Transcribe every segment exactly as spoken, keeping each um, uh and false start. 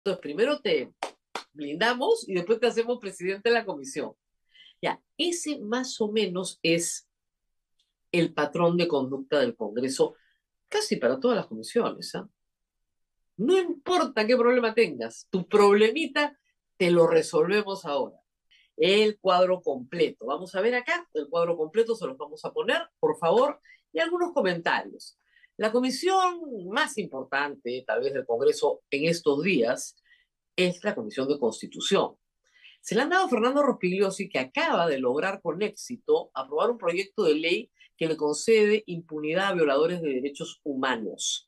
Entonces, primero te blindamos y después te hacemos presidente de la comisión. Ya, ese más o menos es el patrón de conducta del Congreso casi para todas las comisiones, ¿ah? No importa qué problema tengas, tu problemita te lo resolvemos ahora. El cuadro completo. Vamos a ver acá, el cuadro completo se los vamos a poner, por favor, y algunos comentarios. La comisión más importante, tal vez, del Congreso en estos días es la Comisión de Constitución. Se le han dado a Fernando Rospigliosi, que acaba de lograr con éxito aprobar un proyecto de ley que le concede impunidad a violadores de derechos humanos.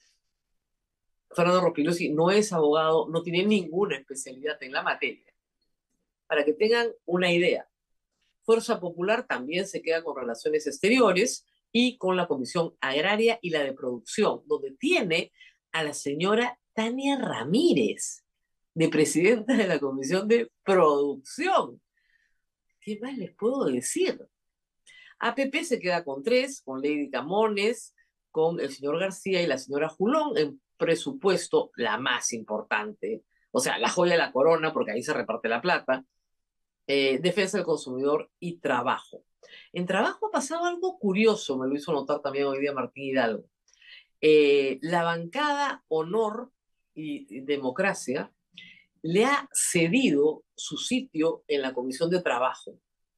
Fernando Rospigliosi no es abogado, no tiene ninguna especialidad en la materia. Para que tengan una idea, Fuerza Popular también se queda con Relaciones Exteriores y con la Comisión Agraria y la de Producción, donde tiene a la señora Tania Ramírez, de presidenta de la Comisión de Producción. ¿Qué más les puedo decir? A P P se queda con tres, con Lady Camones, con el señor García y la señora Julón, en presupuesto la más importante, o sea, la joya de la corona, porque ahí se reparte la plata, eh, defensa del consumidor y trabajo. En trabajo ha pasado algo curioso, me lo hizo notar también hoy día Martín Hidalgo. Eh, la bancada Honor y Democracia le ha cedido su sitio en la Comisión de Trabajo,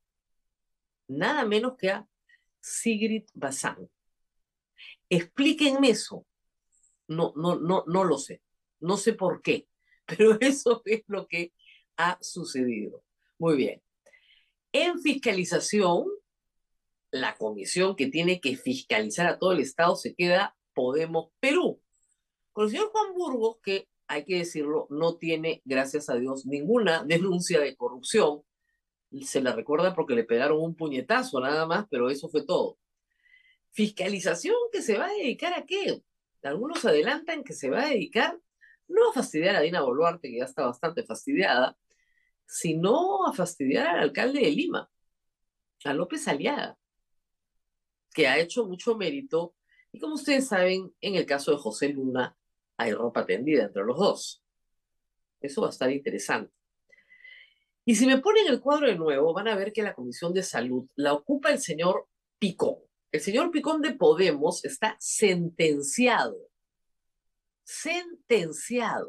nada menos que a Sigrid Bazán. Explíquenme eso. No, no, no, no lo sé. No sé por qué, pero eso es lo que ha sucedido. Muy bien. En fiscalización, la comisión que tiene que fiscalizar a todo el Estado se queda Podemos Perú. Con el señor Juan Burgos, que hay que decirlo, no tiene, gracias a Dios, ninguna denuncia de corrupción. Se le recuerda porque le pegaron un puñetazo nada más, pero eso fue todo. Fiscalización que se va a dedicar a qué. Algunos adelantan que se va a dedicar no a fastidiar a Dina Boluarte, que ya está bastante fastidiada, sino a fastidiar al alcalde de Lima, a López Aliaga, que ha hecho mucho mérito. Y como ustedes saben, en el caso de José Luna, hay ropa tendida entre los dos. Eso va a estar interesante. Y si me ponen el cuadro de nuevo, van a ver que la Comisión de Salud la ocupa el señor Picón. El señor Picón de Podemos está sentenciado. Sentenciado.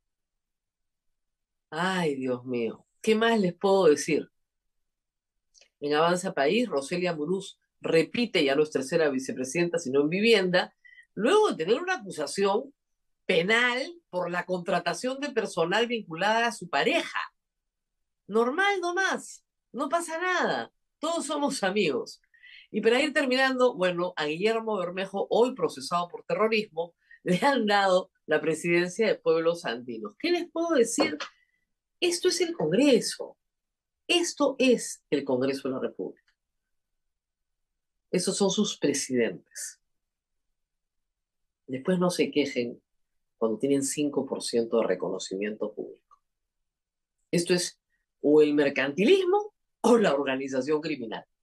Ay, Dios mío. ¿Qué más les puedo decir? En Avanza País, Roselia Muruz repite, ya no es tercera vicepresidenta, sino en vivienda, luego de tener una acusación penal por la contratación de personal vinculada a su pareja. Normal nomás, no pasa nada, todos somos amigos. Y para ir terminando, bueno, a Guillermo Bermejo, hoy procesado por terrorismo, le han dado la presidencia de Pueblos Andinos. ¿Qué les puedo decir? Esto es el Congreso, esto es el Congreso de la República. Esos son sus presidentes. Después no se quejen cuando tienen cinco por ciento de reconocimiento público. Esto es o el mercantilismo o la organización criminal.